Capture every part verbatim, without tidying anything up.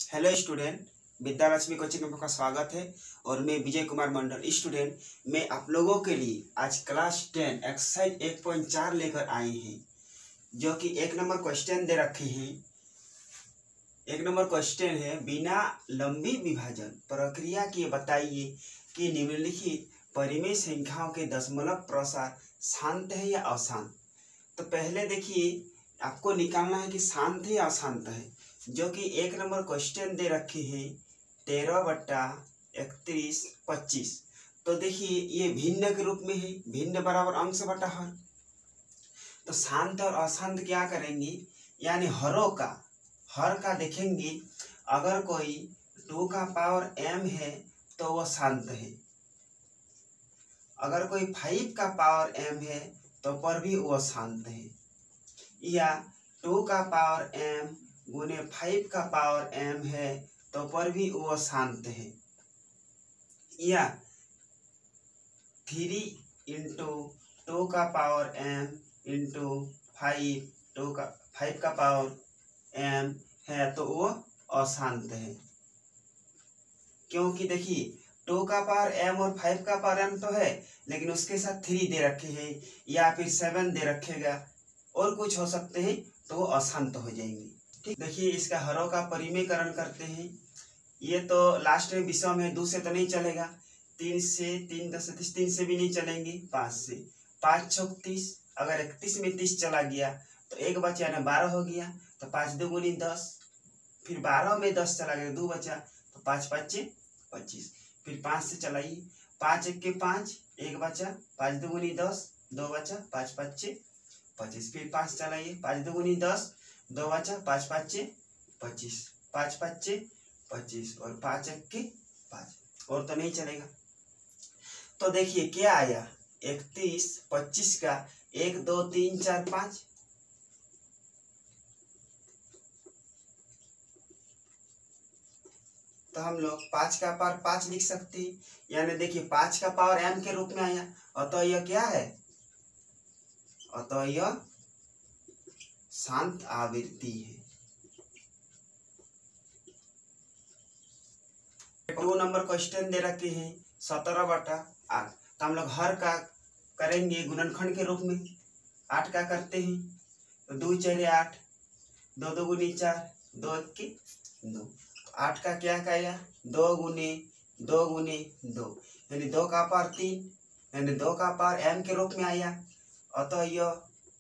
Hello student, Vidyalakshmi coaching में आपका स्वागत है। और मैं विजय कुमार मंडल स्टूडेंट, मैं आप लोगों के लिए आज क्लास टेन एक्सरसाइज एक पॉइंट चार लेकर आए हैं, जो कि एक नंबर क्वेश्चन दे रखे हैं। एक नंबर क्वेश्चन है, बिना लंबी विभाजन प्रक्रिया के बताइए कि निम्नलिखित परिमेय संख्याओं के दशमलव प्रसार शांत है या अशांत। तो पहले देखिए, आपको निकालना है कि शांत है या अशांत है, जो कि एक नंबर क्वेश्चन दे रखे हैं तेरह बट्टा इकतीस पच्चीस। तो देखिए, ये भिन्न के रूप में है, भिन्न बराबर अंश बटा हर। तो शांत और अशांत क्या करेंगे, यानी हरों का हर का देखेंगे। अगर कोई टू का पावर एम है तो वह शांत है, अगर कोई फाइव का पावर एम है तो पर भी वह शांत है, या टू का पावर एम गुने फाइव का पावर एम है तो पर भी वो शांत है, या थ्री इंटू टू का power M into five two का फाइव का पावर एम है तो वो अशांत है। क्योंकि देखिए, टू का पावर एम और फाइव का पावर एम तो है, लेकिन उसके साथ थ्री दे रखे हैं या फिर सेवन दे रखेगा और कुछ हो सकते हैं, तो वो अशांत हो जाएंगे। ठीक, देखिए इसका हरों का परिमेयकरण करते हैं। ये तो लास्ट में विषम है, दो से तो नहीं चलेगा, तीन से तीन दस तीस, तीन से भी नहीं चलेंगे, पाँच से पाँच छः तीस। अगर इकतीस में तीस चला गया तो एक बचा ना बारह हो गया, तो पाँच दो गुनी दस। फिर बारह में दस चला गया, दो बचा, तो पाँच पाँच पच्चीस। फिर पाँच से चलाइए, पाँच एक के पाँच, एक बचा, पाँच दो गुनी दस, दो बचा, पाँच पाँच पच्चीस। फिर पाँच चलाइए, पाँच दो गुनी दस, दो बचा, पाँच पाँच पच्चीस, पाँच पाँच पच्चीस और पाँच एक के पाँच, और तो नहीं चलेगा। तो देखिए क्या आया, इकतीस पच्चीस का एक दो तीन चार पाँच। तो हम लोग पाँच का पावर पाँच लिख सकते हैं, यानी देखिए पाँच का पावर एम के रूप में आया। अतः यह क्या है, अतः यह शांत आवृत्ति है। टू नंबर क्वेश्चन दे रखे हैं सत्रह बटा आठ। तो हम लोग हर का करेंगे गुणनखंड के रूप में। आठ का करते हैं, तो दो चार आठ, दो दो गुनी चार, दो एक के दो। आठ का क्या कहेगा, दो गुने दो गुने दो, यानी दो का पावर तीन, यानी दो का पावर एम के रूप में आया। अतः यह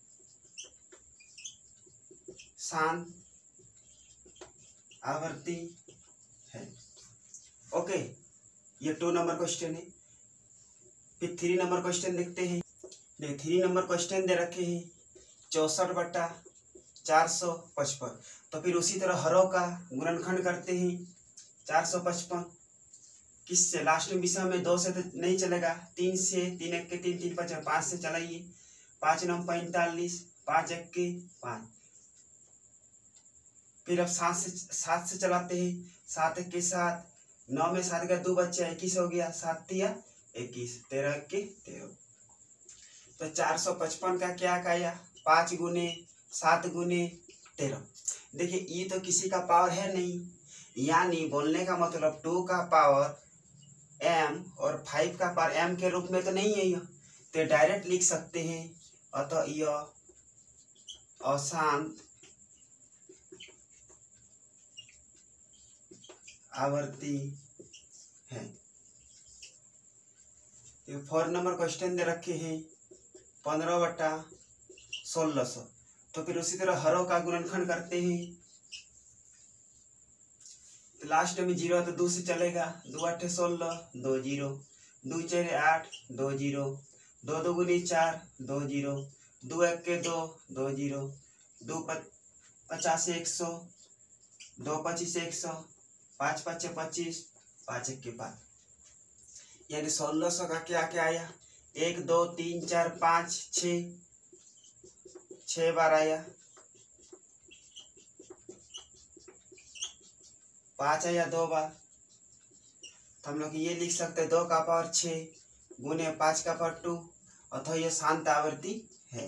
शांत आवर्ती है। ओके, ये टू नंबर क्वेश्चन है। फिर थ्री नंबर क्वेश्चन देखते हैं। देखिए, थ्री नंबर क्वेश्चन दे रखे हैं चौसठ बटा चार सौ पचपन। तो फिर उसी तरह हरों का गुणनखंड करते हैं, चार सौ पचपन किससे, लास्ट में विषम में दो से तो नहीं चलेगा, तीन से, तीन एक के तीन, तीन पाँच, पाँच से चलाइए, पाँच नौ पैंतालीस, पाँच एक के पाँच। फिर अब सात से सात से चलाते हैं, सात एक के सात, नौ में सात का दो बच्चे, इक्कीस हो गया, सात तिया इक्कीस, तेरह के तेरह। तो चार सौ पचपन का क्या आया, पाँच गुने सात गुने तेरह। देखिए ये तो किसी का पावर है नहीं, यानी बोलने का मतलब टू का पावर एम और फाइव का पावर एम के रूप में तो नहीं है यह, तो डायरेक्ट लिख सकते हैं। अतः यह अशांत आवर्ती है। फोर नंबर क्वेश्चन दे रखे हैं पंद्रह बटा सोलह सौ। तो फिर उसी तरह हरों का गुणनखंड करते हैं। तो लास्ट में जीरो तो दो से चलेगा, दो आठ सोलह, दो जीरो, दो चार आठ, दो जीरो, दो दो गुनी चार, दो जीरो, दो एक के दो, दो जीरो, दो पचास एक सौ, दो पच्चीस एक सौ, पाँच पाँच पच्चीस, पाँच एक के पाँच, यानी सोलह सौ का क्या क्या आया, एक दो तीन चार पाँच छ, छह बार आया, पाँच आया दो बार। तो हम लोग ये लिख सकते हैं, दो का पावर छः गुने पाँच का पावर टू, अथवा यह शांत आवृत्ति है।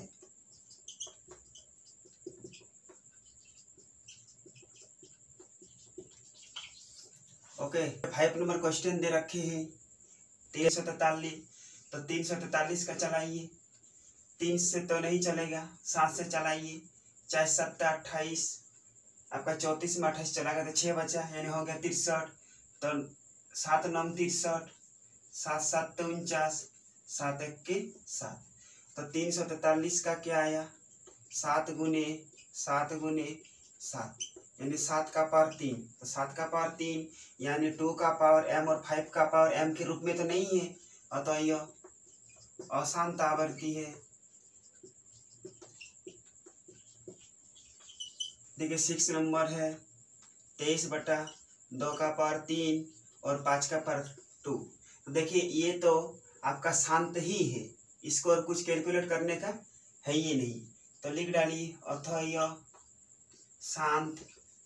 ओके, फाइव नंबर क्वेश्चन दे रखे हैं तीन सौ तैतालीस, तो तीन सौ तैतालीस का चलाइए। तीन से तो नहीं चलेगा, सात से चलाइए। चार सत्तर अट्ठाईस, आपका चौंतीस में अट्ठाईस चला गया तो छः बचा, यानी हो गया तिरसठ। तो सात नौ तिरसठ, सात सात उनचास, सात एक के सात। तो तीन सौ तैतालीस का क्या आया, सात गुने सात गुने सात, यानी सात का पावर तीन। तो सात का पावर तीन यानी टू का पावर एम और फाइव का पावर एम के रूप में तो नहीं है, अतः यह अशांत आवर्ती है। देखिए सिक्स नंबर है तेईस बटा दो का पावर तीन और पाँच का पावर टू। तो देखिए ये तो आपका शांत ही है, इसको और कुछ कैलकुलेट करने का है ही नहीं, तो लिख डालिए अतः यह शांत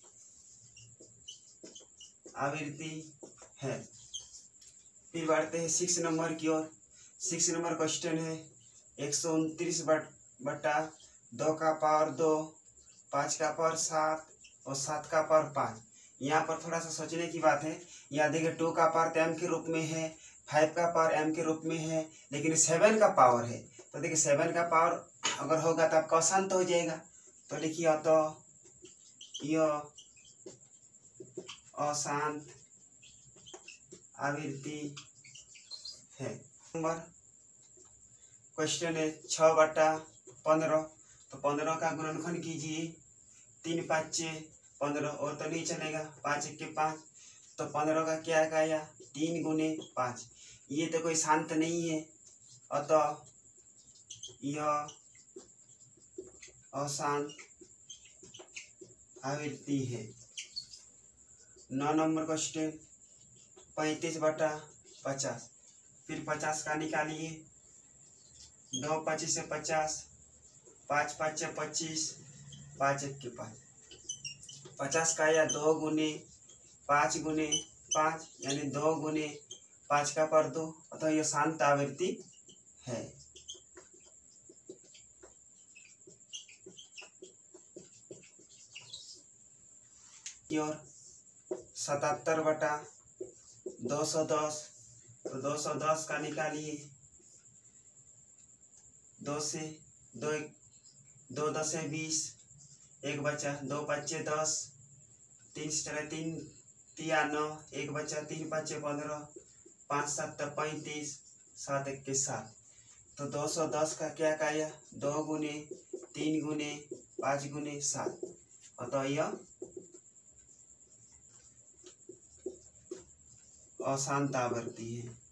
आवृत्ति है। फिर बढ़ते हैं सिक्स नंबर की ओर। सिक्स नंबर क्वेश्चन है एक सौ उनतीस बटा दो का पावर दो, पाँच का पावर सात और सात का पावर पाँच। यहाँ पर थोड़ा सा सोचने की बात है। यहाँ देखिए टू का पावर एम के रूप में है, फाइव का पावर एम के रूप में है, लेकिन सेवन का पावर है। तो देखिए सेवन का पावर अगर होगा तो आपका अशांत हो जाएगा। तो लिखिए तो यह अशांत आवृत्ति है। नंबर क्वेश्चन है छः बटा पंद्रह, तो पंद्रह का गुणनखंड कीजिए। तीन पाँचे पंद्रह, और तो नहीं चलेगा, पाँच एक के पाँच। तो पंद्रह का क्या आया, तीन गुने पाँच। ये तो कोई शांत नहीं है, अतः यह अशांत आवृत्ति है। नौ नंबर क्वेश्चन पैंतीस बटा पचास। फिर पचास का निकालिए। दो पच्चीस से पचास, पाँच पाँच पच्चीस, पाँच एक के पाँच। पचास का आया दो गुने पाँच गुने पाँच, यानी दो गुने पाँच का पर दो, अतः यह शांत आवृत्ति है। और सतहत्तर बटा दो सौ दस, तो दो सौ दस का निकालिए। दो से दो एक दो दस है बीस, एक बचा, दो पच्चे दस, तीन से चले तीन तिया नौ, एक बचा, तीन पच्चे पंद्रह, पाँच सात पैंतीस, सात एक के सात। तो दो सौ दस का क्या आया, दो गुने तीन गुने पाँच गुने सात, अतः यह अशांत आवृत्ति है।